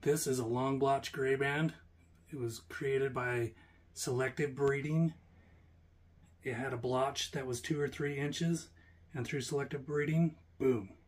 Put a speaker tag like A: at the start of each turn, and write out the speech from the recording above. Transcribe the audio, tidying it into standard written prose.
A: This is a long-blotched gray band. It was created by selective breeding. It had a blotch that was 2 or 3 inches, and through selective breeding, boom,